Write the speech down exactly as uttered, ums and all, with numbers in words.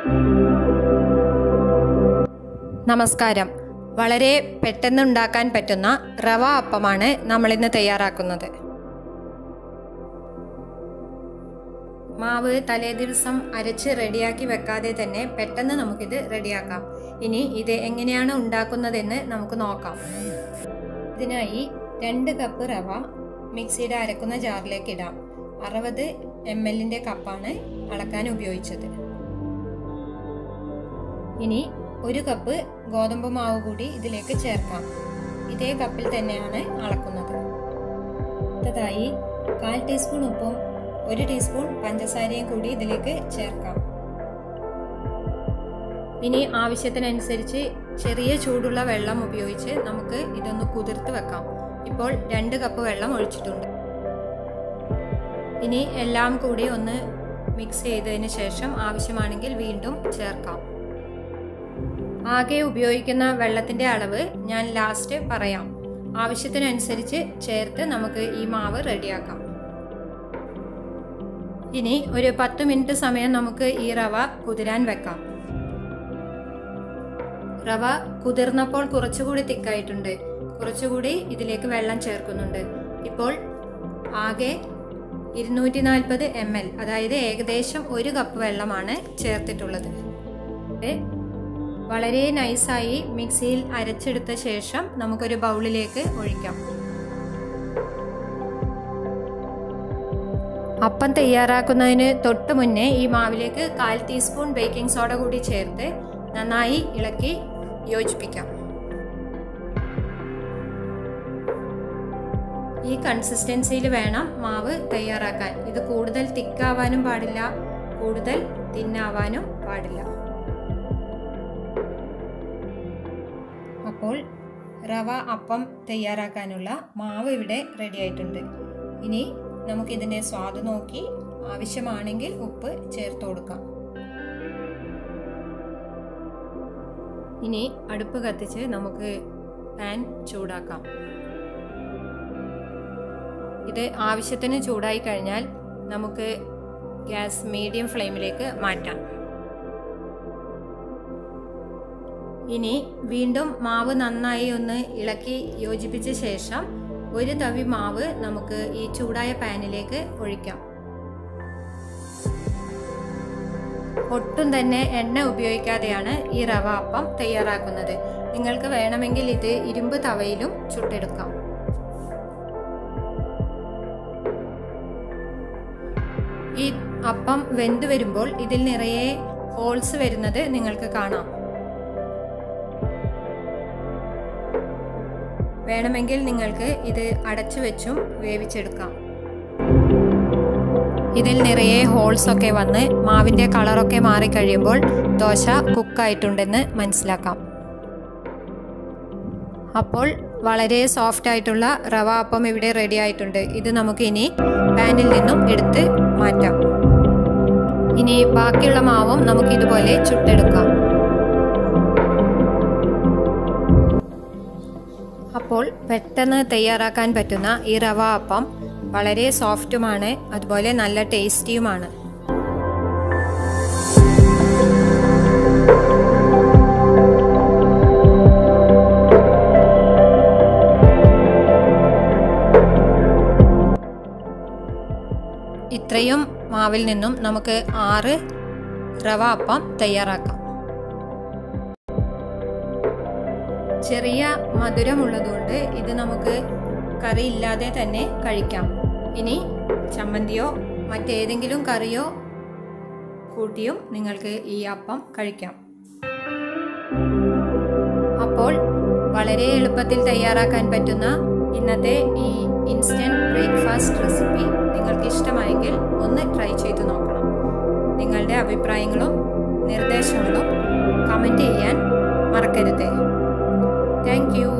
നമസ്കാരം. വളരെ പെട്ടെന്ന് ഉണ്ടാക്കാൻ പറ്റുന്ന റവ അപ്പമാണ് നമ്മളിന്ന് തയ്യാറാക്കുന്നത്. മാവ് തലേ ദിവസം അരച്ച് റെഡിയാക്കി വെക്കാതെ തന്നെ പെട്ടെന്ന് നമുക്കിത് റെഡിയാക്കാം. ഇനി ഇത് എങ്ങനെയാണ് ഉണ്ടാക്കുന്നതെന്ന് നമുക്ക് നോക്കാം. ഇതിനായി രണ്ട് കപ്പ് റവ മിക്സിയുടെ അരക്കുന്ന ജാറിലേക്ക് ഇടാം. അറുപത് എം എല്ലിൻ്റെ കപ്പാണ് അളക്കാൻ ഉപയോഗിച്ചത്. ഇനി ഒരു കപ്പ് ഗോതമ്പ് മാവ് കൂടി ഇതിലേക്ക് ചേർക്കാം. ഇതേ കപ്പിൽ തന്നെയാണ് അളക്കുന്നത്. അടുത്തതായി കാൽ ടീസ്പൂൺ ഉപ്പും ഒരു ടീസ്പൂൺ പഞ്ചസാരയും കൂടി ഇതിലേക്ക് ചേർക്കാം. ഇനി ആവശ്യത്തിനനുസരിച്ച് ചെറിയ ചൂടുള്ള വെള്ളം ഉപയോഗിച്ച് നമുക്ക് ഇതൊന്ന് കുതിർത്ത് വെക്കാം. ഇപ്പോൾ രണ്ട് കപ്പ് വെള്ളം ഒഴിച്ചിട്ടുണ്ട്. ഇനി എല്ലാം കൂടി ഒന്ന് മിക്സ് ചെയ്തതിന് ശേഷം ആവശ്യമാണെങ്കിൽ വീണ്ടും ചേർക്കാം. ആകെ ഉപയോഗിക്കുന്ന വെള്ളത്തിൻ്റെ അളവ് ഞാൻ ലാസ്റ്റ് പറയാം. ആവശ്യത്തിനനുസരിച്ച് ചേർത്ത് നമുക്ക് ഈ മാവ് റെഡിയാക്കാം. ഇനി ഒരു പത്ത് മിനിറ്റ് സമയം നമുക്ക് ഈ റവ കുതിരാൻ വെക്കാം. റവ കുതിർന്നപ്പോൾ കുറച്ചുകൂടി തിക്കായിട്ടുണ്ട്. കുറച്ചുകൂടി ഇതിലേക്ക് വെള്ളം ചേർക്കുന്നുണ്ട്. ഇപ്പോൾ ആകെ ഇരുന്നൂറ്റി നാൽപ്പത് എം എൽ അതായത് ഏകദേശം ഒരു കപ്പ് വെള്ളമാണ് ചേർത്തിട്ടുള്ളത്. വളരെ നൈസായി മിക്സിയിൽ അരച്ചെടുത്ത ശേഷം നമുക്കൊരു ബൗളിലേക്ക് ഒഴിക്കാം. അപ്പം തയ്യാറാക്കുന്നതിന് തൊട്ട് മുന്നേ ഈ മാവിലേക്ക് കാൽ ടീസ്പൂൺ ബേക്കിംഗ് സോഡ കൂടി ചേർത്ത് നന്നായി ഇളക്കി യോജിപ്പിക്കാം. ഈ കൺസിസ്റ്റൻസിയിൽ വേണം മാവ് തയ്യാറാക്കാൻ. ഇത് കൂടുതൽ തിക്കാവാനും പാടില്ല, കൂടുതൽ തിന്നാവാനും പാടില്ല. അപ്പോൾ റവ അപ്പം തയ്യാറാക്കാനുള്ള മാവ് ഇവിടെ റെഡി ആയിട്ടുണ്ട്. ഇനി നമുക്കിതിൻ്റെ സ്വാദ് നോക്കി ആവശ്യമാണെങ്കിൽ ഉപ്പ് ചേർത്ത് കൊടുക്കാം. ഇനി അടുപ്പ് കത്തിച്ച് നമുക്ക് പാൻ ചൂടാക്കാം. ഇത് ആവശ്യത്തിന് ചൂടായി കഴിഞ്ഞാൽ നമുക്ക് ഗ്യാസ് മീഡിയം ഫ്ലെയിമിലേക്ക് മാറ്റാം. ഇനി വീണ്ടും മാവ് നന്നായി ഒന്ന് ഇളക്കി യോജിപ്പിച്ച ശേഷം ഒരു തവി മാവ് നമുക്ക് ഈ ചൂടായ പാനിലേക്ക് ഒഴിക്കാം. ഒട്ടും തന്നെ എണ്ണ ഉപയോഗിക്കാതെയാണ് ഈ റവ അപ്പം തയ്യാറാക്കുന്നത്. നിങ്ങൾക്ക് വേണമെങ്കിൽ ഇത് ഇരുമ്പ് തവയിലും ചുട്ടെടുക്കാം. ഈ അപ്പം വെന്ത് വരുമ്പോൾ ഇതിൽ നിറയെ ഹോൾസ് വരുന്നത് നിങ്ങൾക്ക് കാണാം. വേണമെങ്കിൽ നിങ്ങൾക്ക് ഇത് അടച്ചു വെച്ചും വേവിച്ചെടുക്കാം. ഇതിൽ നിറയെ ഹോൾസ് ഒക്കെ വന്ന് മാവിൻ്റെ കളറൊക്കെ മാറിക്കഴിയുമ്പോൾ ദോശ കുക്കായിട്ടുണ്ടെന്ന് മനസ്സിലാക്കാം. അപ്പോൾ വളരെ സോഫ്റ്റ് ആയിട്ടുള്ള റവ അപ്പം ഇവിടെ റെഡി ആയിട്ടുണ്ട്. ഇത് നമുക്ക് ഇനി പാനിൽ നിന്നും എടുത്ത് മാറ്റാം. ഇനി ബാക്കിയുള്ള മാവും നമുക്ക് ഇതുപോലെ ചുട്ടെടുക്കാം. അപ്പോൾ പെട്ടെന്ന് തയ്യാറാക്കാൻ പറ്റുന്ന ഈ റവ അപ്പം വളരെ സോഫ്റ്റുമാണ്, അതുപോലെ നല്ല ടേസ്റ്റിയുമാണ്. ഇത്രയും മാവിൽ നിന്നും നമുക്ക് ആറ് റവ അപ്പം തയ്യാറാക്കാം. ചെറിയ മധുരമുള്ളതുകൊണ്ട് ഇത് നമുക്ക് കറി ഇല്ലാതെ തന്നെ കഴിക്കാം. ഇനി ചമ്മന്തിയോ മറ്റേതെങ്കിലും കറിയോ കൂട്ടിയും നിങ്ങൾക്ക് ഈ അപ്പം കഴിക്കാം. അപ്പോൾ വളരെ എളുപ്പത്തിൽ തയ്യാറാക്കാൻ പറ്റുന്ന ഇന്നത്തെ ഈ ഇൻസ്റ്റൻറ്റ് ബ്രേക്ക്ഫാസ്റ്റ് റെസിപ്പി നിങ്ങൾക്ക് ഇഷ്ടമായെങ്കിൽ ഒന്ന് ട്രൈ ചെയ്ത് നോക്കണം. നിങ്ങളുടെ അഭിപ്രായങ്ങളും നിർദ്ദേശങ്ങളും കമൻറ്റ് ചെയ്യാൻ മറക്കരുത്. Thank U.